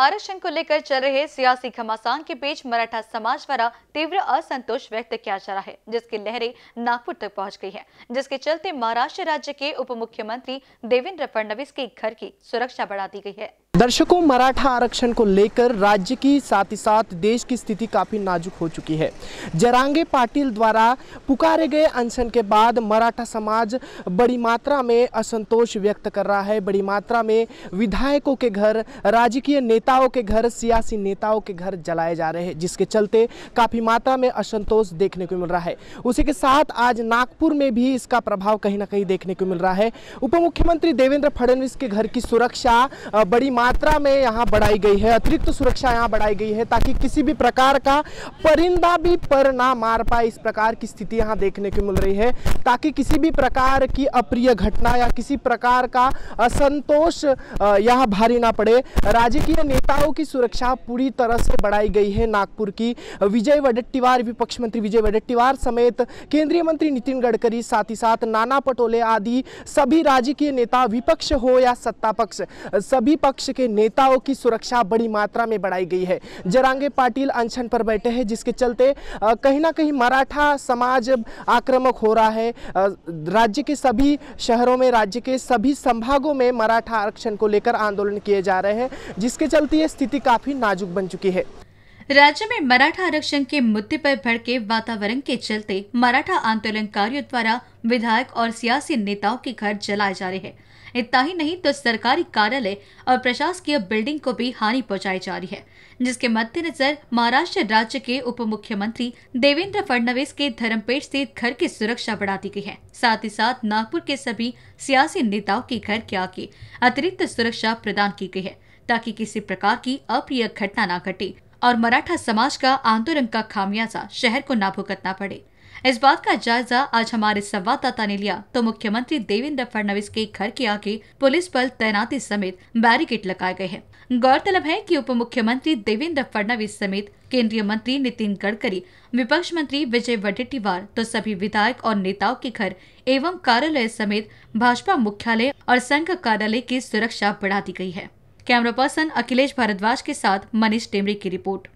आरक्षण को लेकर चल रहे सियासी घमासान के बीच मराठा समाज द्वारा तीव्र असंतोष व्यक्त किया जा रहा है, जिसकी लहरें नागपुर तक पहुंच गई है, जिसके चलते महाराष्ट्र राज्य के उप मुख्यमंत्री देवेंद्र फडणवीस के घर की सुरक्षा बढ़ा दी गई है। दर्शकों, मराठा आरक्षण को लेकर राज्य की साथ ही साथ देश की स्थिति काफ़ी नाजुक हो चुकी है। जरांगे पाटिल द्वारा पुकारे गए अनशन के बाद मराठा समाज बड़ी मात्रा में असंतोष व्यक्त कर रहा है। बड़ी मात्रा में विधायकों के घर, राजकीय नेताओं के घर, सियासी नेताओं के घर जलाए जा रहे हैं, जिसके चलते काफ़ी मात्रा में असंतोष देखने को मिल रहा है। उसी के साथ आज नागपुर में भी इसका प्रभाव कहीं ना कहीं देखने को मिल रहा है। उप मुख्यमंत्री देवेंद्र फडणवीस के घर की सुरक्षा बड़ी मात्रा में यहाँ बढ़ाई गई है। अतिरिक्त सुरक्षा यहाँ बढ़ाई गई है ताकि किसी भी प्रकार का परिंदा भी पर ना मार पाए। इस प्रकार की स्थिति यहाँ देखने को मिल रही है ताकि किसी भी प्रकार की अप्रिय घटना या किसी प्रकार का असंतोष यहाँ भारी ना पड़े। राजकीय नेताओं की सुरक्षा पूरी तरह से बढ़ाई गई है। नागपुर की विजय वडेट्टीवार, विपक्ष मंत्री विजय वडेट्टीवार समेत केंद्रीय मंत्री नितिन गडकरी, साथ ही साथ नाना पटोले आदि सभी राजकीय नेता, विपक्ष हो या सत्ता पक्ष, सभी पक्ष के नेताओं की सुरक्षा बड़ी मात्रा में बढ़ाई गई है। जरांगे पाटिल अनशन पर बैठे हैं, जिसके चलते कहीं ना कहीं मराठा समाज आक्रामक हो रहा है। राज्य के सभी शहरों में, राज्य के सभी संभागों में मराठा आरक्षण को लेकर आंदोलन किए जा रहे हैं, जिसके चलते ये स्थिति काफी नाजुक बन चुकी है। राज्य में मराठा आरक्षण के मुद्दे पर भड़के वातावरण के चलते मराठा आंदोलनकारियों द्वारा विधायक और सियासी नेताओं के घर जलाए जा रहे हैं। इतना ही नहीं तो सरकारी कार्यालय और प्रशासकीय बिल्डिंग को भी हानि पहुंचाई जा रही है, जिसके मद्देनजर महाराष्ट्र राज्य के उप मुख्यमंत्री देवेंद्र फडणवीस के धर्मपेट स्थित घर की सुरक्षा बढ़ा दी गई है। साथ ही साथ नागपुर के सभी सियासी नेताओं के घर के आगे अतिरिक्त सुरक्षा प्रदान की गई है ताकि किसी प्रकार की अप्रिय घटना न घटे और मराठा समाज का आंदोलन का खामियाजा शहर को ना भुगतना पड़े। इस बात का जायजा आज हमारे संवाददाता ने लिया तो मुख्यमंत्री देवेंद्र फडणवीस के घर के आगे पुलिस बल तैनाती समेत बैरिकेड लगाए गए हैं। गौरतलब है कि उप मुख्यमंत्री देवेंद्र फडणवीस समेत केंद्रीय मंत्री नितिन गडकरी, विपक्ष मंत्री विजय वडेट्टीवार तो सभी विधायक और नेताओं के घर एवं कार्यालय समेत भाजपा मुख्यालय और संघ कार्यालय की सुरक्षा बढ़ा दी गई है। कैमरा पर्सन अखिलेश भारद्वाज के साथ मनीष टेमरे की रिपोर्ट।